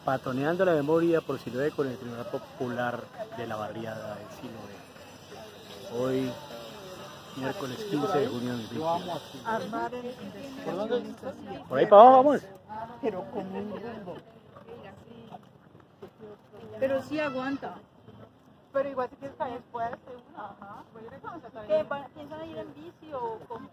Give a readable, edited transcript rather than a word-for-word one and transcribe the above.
Patoneando la memoria por Siloé con el Tribunal Popular de la Barriada de Siloé. Hoy, miércoles 15 de junio de 2021. ¿Por ahí para abajo vamos? Pero con un rumbo. Pero sí aguanta. Pero igual si quieres caer, puede hacer una. Ajá. ¿Piensan ir en bici o cómo?